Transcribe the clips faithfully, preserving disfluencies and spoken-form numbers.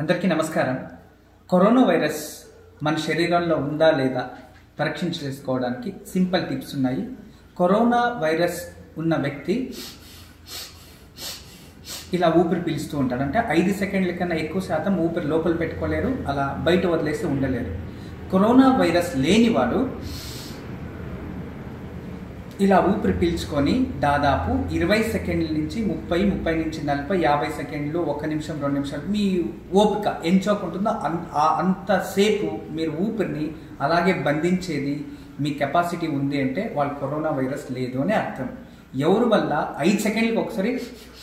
అందరికీ నమస్కారం. Corona virus మన శరీరంలో ఉందా లేదా పరీక్షించి చేసుకోవడానికి సింపుల్ టిప్స్ ఉన్నాయి. కరోనా వైరస్ ఉన్న వ్యక్తి ఇలా ఊపిరి పీలుస్తూ ఉంటాడు. అంటే ఐదు సెకండ్ల కన్నా ఎక్కువ శాతం ఊపిరి లోపల పెట్టుకోలేరు, అలా బయట వదిలేసి ఉండలేరు. కరోనా వైరస్ లేనివాడు ఇలా ఊపిరి పీల్చుకొని దాదాపు ఇరవై సెకండ్ల నుంచి ముప్పై ముప్పై నుంచి నలభై యాభై సెకండ్లు, ఒక నిమిషం రెండు నిమిషాలు మీ ఓపిక ఎంచోకుంటుందో అంతసేపు మీరు ఊపిరిని అలాగే బంధించేది మీ కెపాసిటీ ఉంది అంటే వాళ్ళు కరోనా వైరస్ లేదు అని అర్థం. ఎవరి వల్ల ఐదు సెకండ్లకు ఒకసారి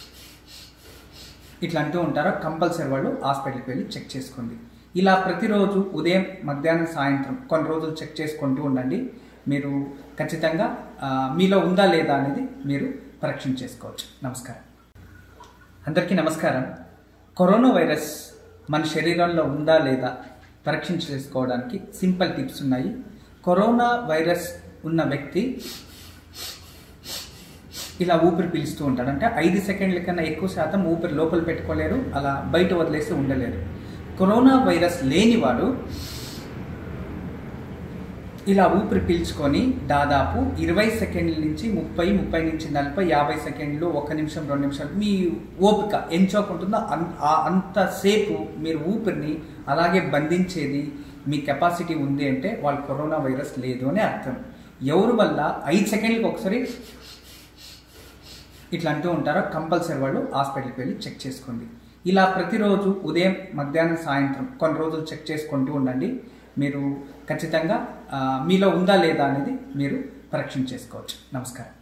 ఇట్లా అంటూ ఉంటారో కంపల్సరీ వాళ్ళు హాస్పిటల్కి వెళ్ళి చెక్ చేసుకోండి. ఇలా ప్రతిరోజు ఉదయం, మధ్యాహ్నం, సాయంత్రం కొన్ని రోజులు చెక్ చేసుకుంటూ ఉండండి. మీరు ఖచ్చితంగా మీలో ఉందా లేదా అనేది మీరు పరీక్ష చేసుకోవచ్చు. నమస్కారం. అందరికీ నమస్కారం. కరోనా వైరస్ మన శరీరంలో ఉందా లేదా పరీక్ష చేసుకోవడానికి సింపుల్ టిప్స్ ఉన్నాయి. కరోనా వైరస్ ఉన్న వ్యక్తి ఇలా ఊపిరి పీలుస్తూ ఉంటాడు. అంటే ఐదు సెకండ్ల కన్నా ఎక్కువ శాతం ఊపిరి లోపల పెట్టుకోలేరు, అలా బయట వదిలేసి ఉండలేరు. కరోనా వైరస్ లేనివాడు ఇలా ఊపిరి పీల్చుకొని దాదాపు ఇరవై సెకండ్ల నుంచి ముప్పై ముప్పై నుంచి నలభై యాభై సెకండ్లు, ఒక నిమిషం రెండు నిమిషాలు మీ ఓపిక ఎంచోకుంటుందో అంతసేపు మీరు ఊపిరిని అలాగే బంధించేది మీ కెపాసిటీ ఉంది అంటే వాళ్ళు కరోనా వైరస్ లేదు అని అర్థం. ఎవరి వల్ల ఐదు సెకండ్లకు ఒకసారి ఇట్లా అంటూ ఉంటారో కంపల్సరీ వాళ్ళు హాస్పిటల్కి వెళ్ళి చెక్ చేసుకోండి. ఇలా ప్రతిరోజు ఉదయం, మధ్యాహ్నం, సాయంత్రం కొన్ని రోజులు చెక్ చేసుకుంటూ ఉండండి. మీరు ఖచ్చితంగా మీలో ఉందా లేదా అనేది మీరు పరీక్ష చేసుకోవచ్చు. నమస్కారం.